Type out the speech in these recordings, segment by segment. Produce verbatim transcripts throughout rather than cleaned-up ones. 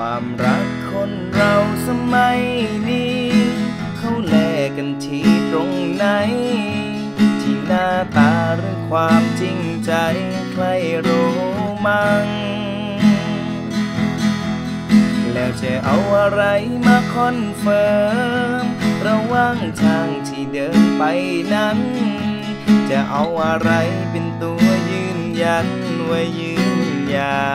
ความรักคนเราสมัยนี้เขาแลกกันที่ตรงไหนที่หน้าตาหรือความจริงใจใครรู้มั่งแล้วจะเอาอะไรมาคอนเฟิร์มระหว่างทางที่เดินไปนั้นจะเอาอะไรเป็นตัวยืนยันว่ายืนยา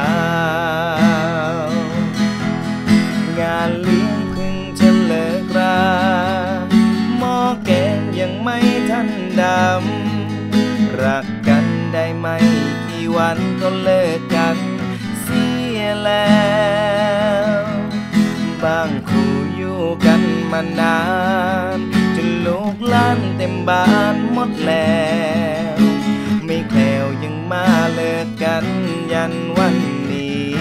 วยานเลี้ยงเพิ่งจะเลิกราหม้อแกงยังไม่ทันดำรักกันได้ไม่กี่วันก็เลิกกันเสียแล้วบางคู่อยู่กันมานานจนลูกหลานเต็มบ้านหมดแล้วไม่แคล้วยังมาเลิกกันยันวันนี้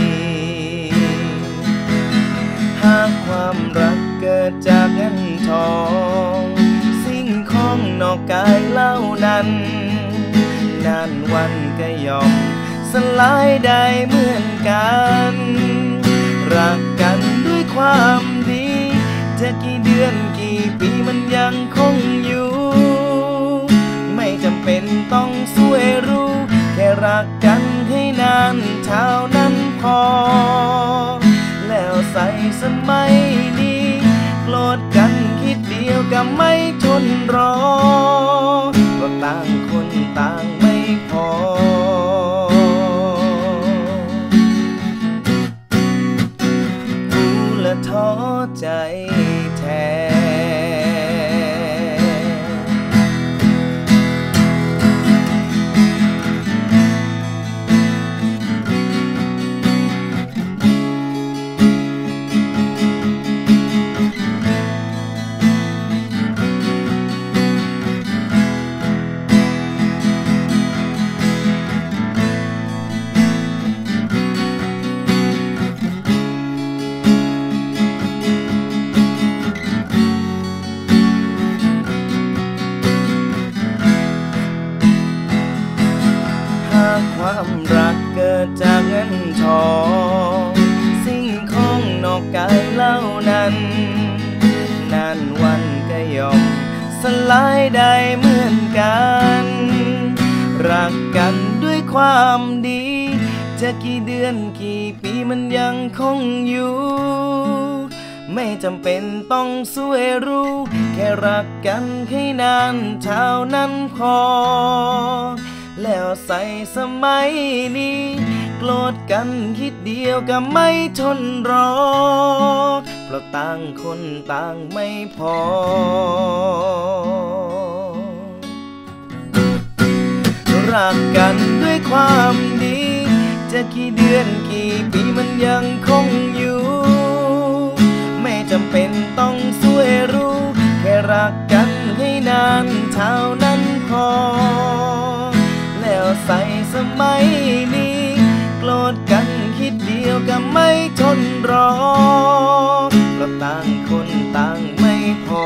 หากความรักเกิดจากเงินทองสิ่งของนอกกายเล่านั้นนานวันก็ยอมสลายได้เหมือนกันรักกันด้วยความดีจะกี่เดือนกี่ปีมันยังคงอยู่ไม่จำเป็นต้องสวยรู้แค่รักกันให้นานเท่านั้นพอแล้วใส่สมัยนี้โกรธกันคิดเดียวก็ไม่ทนรอก็ต่างคนต่างไม่พอกูละท้อใจแท้ความรักเกิดจากเงินทองสิ่งของนอกกายเล่านั้นนานวันก็ยอมสลายได้เหมือนกันรักกันด้วยความดีจะกี่เดือนกี่ปีมันยังคงอยู่ไม่จำเป็นต้องสวยรู้แค่รักกันให้นานเท่านั้นพอแล้วใส่สมัยนี้โกรธกันคิดเดียวก็ไม่ทนรอเพราะต่างคนต่างไม่พอรักกันด้วยความดีจะกี่เดือนกี่ปีมันยังคงอยู่ไม่จำเป็นต้องสวยรู้แค่รักกันให้นานเท่านั้นพอแล้วใส่สมัยนี้โกรธกันคิดเดียวก็ไม่ทนรอเพราะต่างคนต่างไม่พอ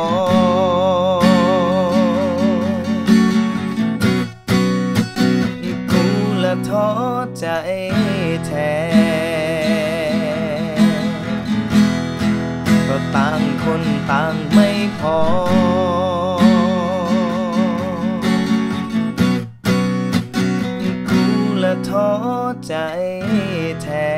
กูละท้อใจแท้เพราะต่างคนต่างไม่พอท้อใจแท้